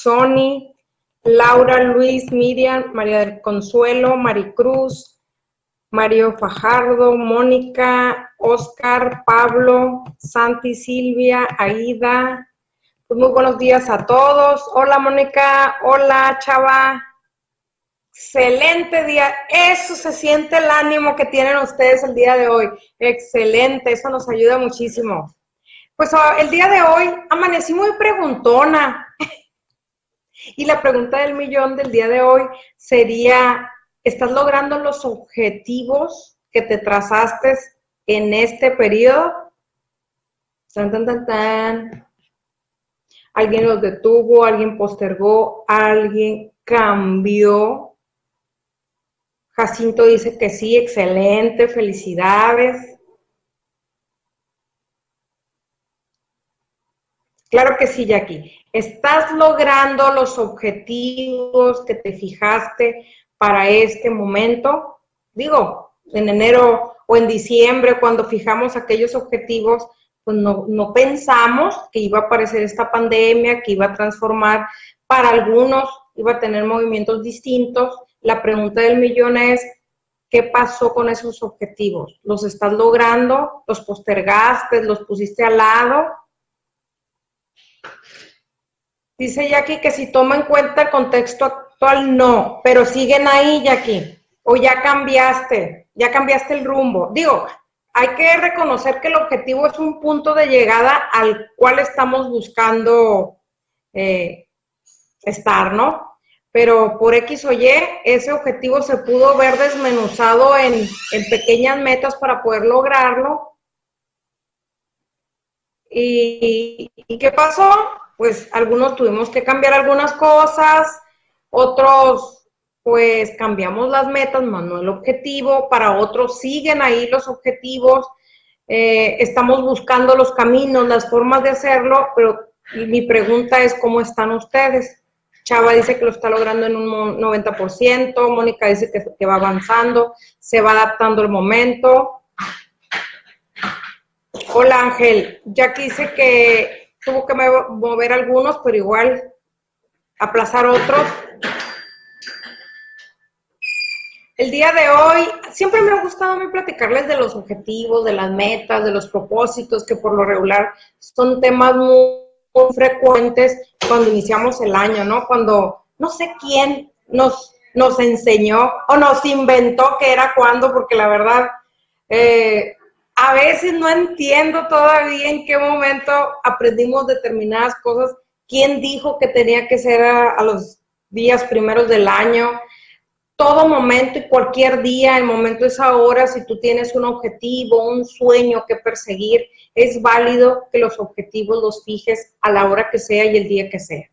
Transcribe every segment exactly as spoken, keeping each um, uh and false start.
Sony, Laura, Luis, Miriam, María del Consuelo, Maricruz, Mario Fajardo, Mónica, Oscar, Pablo, Santi, Silvia, Aida. Pues muy buenos días a todos. Hola, Mónica. Hola, Chava. Excelente día. Eso se siente el ánimo que tienen ustedes el día de hoy. Excelente. Eso nos ayuda muchísimo. Pues el día de hoy amanecí muy preguntona. Y la pregunta del millón del día de hoy sería, ¿estás logrando los objetivos que te trazaste en este periodo? Tan, tan, tan, tan. ¿Alguien los detuvo? ¿Alguien postergó? ¿Alguien cambió? Jacinto dice que sí, excelente, felicidades. Claro que sí, Jackie. ¿Estás logrando los objetivos que te fijaste para este momento? Digo, en enero o en diciembre, cuando fijamos aquellos objetivos, pues no, no pensamos que iba a aparecer esta pandemia, que iba a transformar para algunos, iba a tener movimientos distintos. La pregunta del millón es, ¿qué pasó con esos objetivos? ¿Los estás logrando? ¿Los postergaste? ¿Los pusiste al lado? Dice Jackie que si toma en cuenta el contexto actual, no, pero siguen ahí, Jackie, o ya cambiaste, ya cambiaste el rumbo. Digo, hay que reconocer que el objetivo es un punto de llegada al cual estamos buscando eh, estar, ¿no? Pero por X o Y, ese objetivo se pudo ver desmenuzado en, en pequeñas metas para poder lograrlo. ¿Y, y qué pasó? Pues algunos tuvimos que cambiar algunas cosas, otros pues cambiamos las metas, más no el objetivo, para otros siguen ahí los objetivos, eh, estamos buscando los caminos, las formas de hacerlo, pero mi pregunta es ¿cómo están ustedes? Chava dice que lo está logrando en un noventa por ciento, Mónica dice que, que va avanzando, se va adaptando el momento. Hola Ángel, Jackie dice que tuvo que mover algunos, pero igual aplazar otros. El día de hoy, siempre me ha gustado a mí platicarles de los objetivos, de las metas, de los propósitos, que por lo regular son temas muy, muy frecuentes cuando iniciamos el año, ¿no? Cuando no sé quién nos, nos enseñó o nos inventó que era cuándo, porque la verdad, eh, a veces no entiendo todavía en qué momento aprendimos determinadas cosas, quién dijo que tenía que ser a, a los días primeros del año. Todo momento y cualquier día, el momento es ahora. Si tú tienes un objetivo, un sueño que perseguir, es válido que los objetivos los fijes a la hora que sea y el día que sea.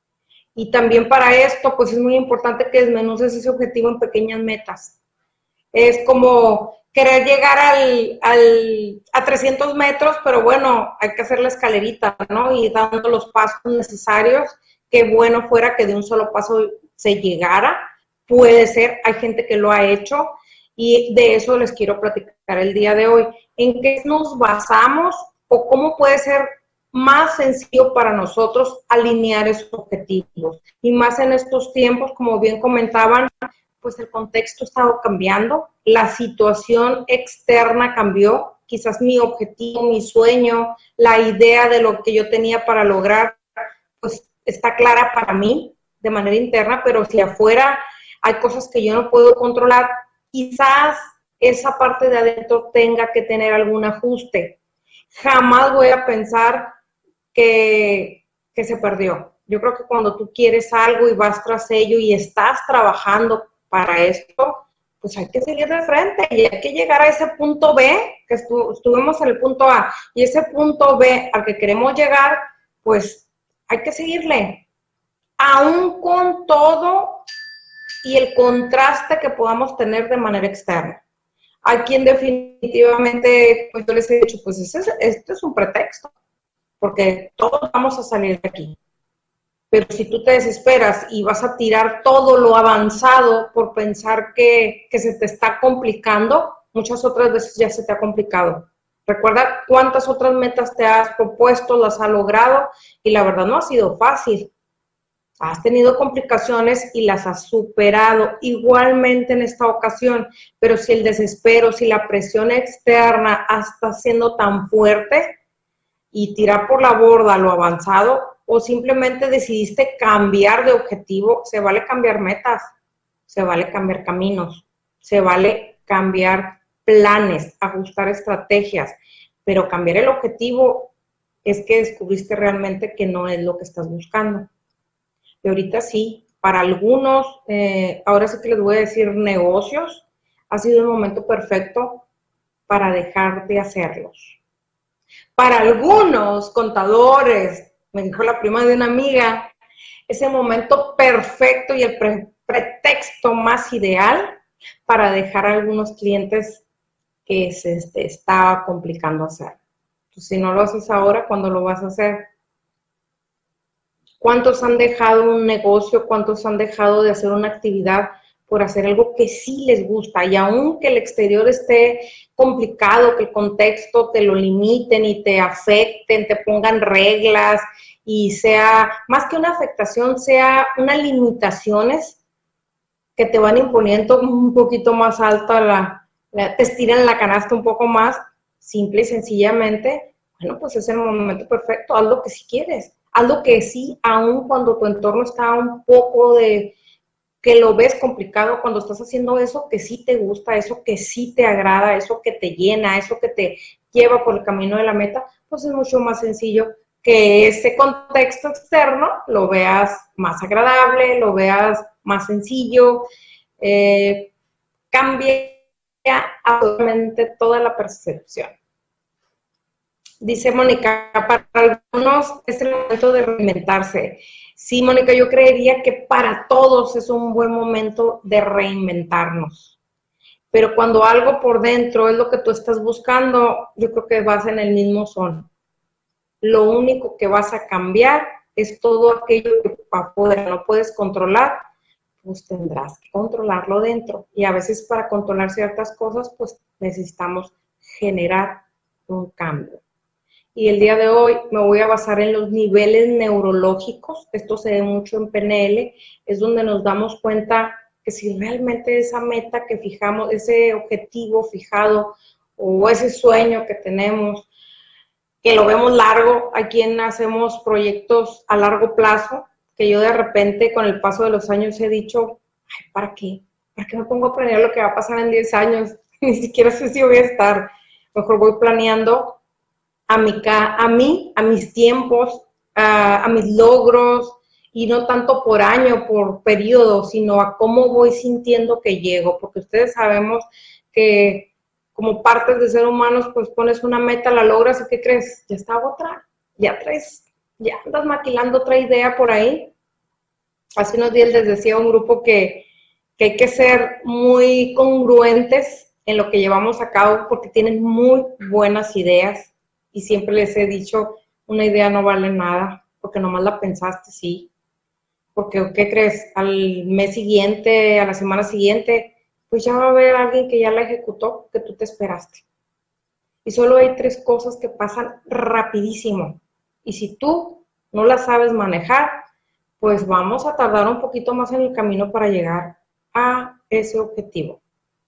Y también para esto, pues es muy importante que desmenuces ese objetivo en pequeñas metas. Es como querer llegar al, al, a trescientos metros, pero bueno, hay que hacer la escalerita, ¿no? Y dando los pasos necesarios. Qué bueno fuera que de un solo paso se llegara. Puede ser, hay gente que lo ha hecho y de eso les quiero platicar el día de hoy. ¿En qué nos basamos o cómo puede ser más sencillo para nosotros alinear esos objetivos? Y más en estos tiempos, como bien comentaban, pues el contexto ha estado cambiando, la situación externa cambió, quizás mi objetivo, mi sueño, la idea de lo que yo tenía para lograr, pues está clara para mí de manera interna, pero si afuera hay cosas que yo no puedo controlar, quizás esa parte de adentro tenga que tener algún ajuste. Jamás voy a pensar que, que se perdió. Yo creo que cuando tú quieres algo y vas tras ello y estás trabajando para esto, pues hay que seguir de frente y hay que llegar a ese punto B, que estu estuvimos en el punto A, y ese punto B al que queremos llegar, pues hay que seguirle. Aún con todo y el contraste que podamos tener de manera externa. Hay quien definitivamente, pues yo les he dicho, pues este es, este es un pretexto, porque todos vamos a salir de aquí. Pero si tú te desesperas y vas a tirar todo lo avanzado por pensar que, que se te está complicando, muchas otras veces ya se te ha complicado. Recuerda cuántas otras metas te has propuesto, las has logrado, y la verdad no ha sido fácil. Has tenido complicaciones y las has superado igualmente en esta ocasión, pero si el desespero, si la presión externa está siendo tan fuerte y tirar por la borda lo avanzado, o simplemente decidiste cambiar de objetivo, se vale cambiar metas, se vale cambiar caminos, se vale cambiar planes, ajustar estrategias, pero cambiar el objetivo es que descubriste realmente que no es lo que estás buscando. Y ahorita sí, para algunos, eh, ahora sí que les voy a decir negocios, ha sido el momento perfecto para dejar de hacerlos. Para algunos contadores, me dijo la prima de una amiga, es el momento perfecto y el pre pretexto más ideal para dejar a algunos clientes que se este, está complicando hacer. Entonces, si no lo haces ahora, ¿cuándo lo vas a hacer? ¿Cuántos han dejado un negocio? ¿Cuántos han dejado de hacer una actividad por hacer algo que sí les gusta? Y aunque el exterior esté complicado, que el contexto te lo limiten y te afecten, te pongan reglas y sea, más que una afectación, sea unas limitaciones que te van imponiendo un poquito más alta, la, la, te estiran la canasta un poco más, simple y sencillamente, bueno, pues es el momento perfecto, haz lo que sí quieres. Algo que sí, aun cuando tu entorno está un poco de, que lo ves complicado, cuando estás haciendo eso que sí te gusta, eso que sí te agrada, eso que te llena, eso que te lleva por el camino de la meta, pues es mucho más sencillo que ese contexto externo lo veas más agradable, lo veas más sencillo, eh, cambia absolutamente toda la percepción. Dice Mónica, para algunos es el momento de reinventarse. Sí, Mónica, yo creería que para todos es un buen momento de reinventarnos. Pero cuando algo por dentro es lo que tú estás buscando, yo creo que vas en el mismo son. Lo único que vas a cambiar es todo aquello que para poder no puedes controlar, pues tendrás que controlarlo dentro. Y a veces para controlar ciertas cosas, pues necesitamos generar un cambio. Y el día de hoy me voy a basar en los niveles neurológicos. Esto se ve mucho en P N L, es donde nos damos cuenta que si realmente esa meta que fijamos, ese objetivo fijado o ese sueño que tenemos, que lo vemos largo, a quien hacemos proyectos a largo plazo, que yo de repente con el paso de los años he dicho, ay, ¿para qué? ¿Para qué me pongo a planear lo que va a pasar en diez años? Ni siquiera sé si voy a estar. Mejor voy planeando a mi, a mí, a mis tiempos, a, a mis logros, y no tanto por año, por periodo, sino a cómo voy sintiendo que llego, porque ustedes sabemos que como partes de ser humanos, pues pones una meta, la logras, ¿y qué crees? Ya está otra, ya traes, ya andas maquilando otra idea por ahí. Hace unos días les decía a un grupo que, que hay que ser muy congruentes en lo que llevamos a cabo, porque tienen muy buenas ideas, y siempre les he dicho, una idea no vale nada, porque nomás la pensaste, sí. Porque, ¿qué crees? Al mes siguiente, a la semana siguiente, pues ya va a haber alguien que ya la ejecutó, que tú te esperaste. Y solo hay tres cosas que pasan rapidísimo. Y si tú no las sabes manejar, pues vamos a tardar un poquito más en el camino para llegar a ese objetivo.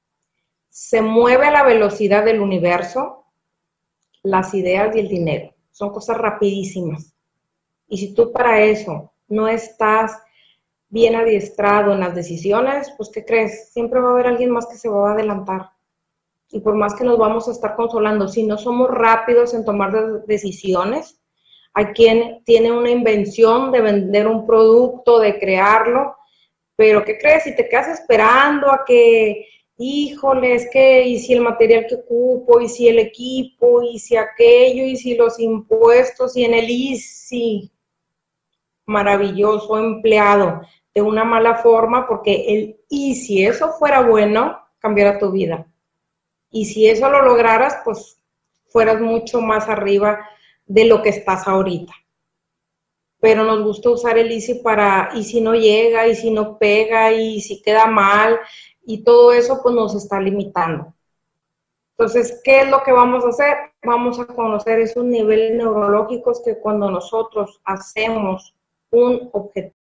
Se mueve a la velocidad del universo, las ideas y el dinero. Son cosas rapidísimas. Y si tú para eso no estás bien adiestrado en las decisiones, pues ¿qué crees? Siempre va a haber alguien más que se va a adelantar. Y por más que nos vamos a estar consolando, si no somos rápidos en tomar decisiones, hay quien tiene una invención de vender un producto, de crearlo, pero ¿qué crees? Si te quedas esperando a que, híjole, es que, y si el material que ocupo, y si el equipo, y si aquello, y si los impuestos, y en el I S I, maravilloso empleado, de una mala forma, porque el y si eso fuera bueno, cambiara tu vida. Y si eso lo lograras, pues fueras mucho más arriba de lo que estás ahorita. Pero nos gusta usar el easy para, y si no llega, y si no pega, y si queda mal, y todo eso pues nos está limitando. Entonces, ¿qué es lo que vamos a hacer? Vamos a conocer esos niveles neurológicos que cuando nosotros hacemos un objetivo,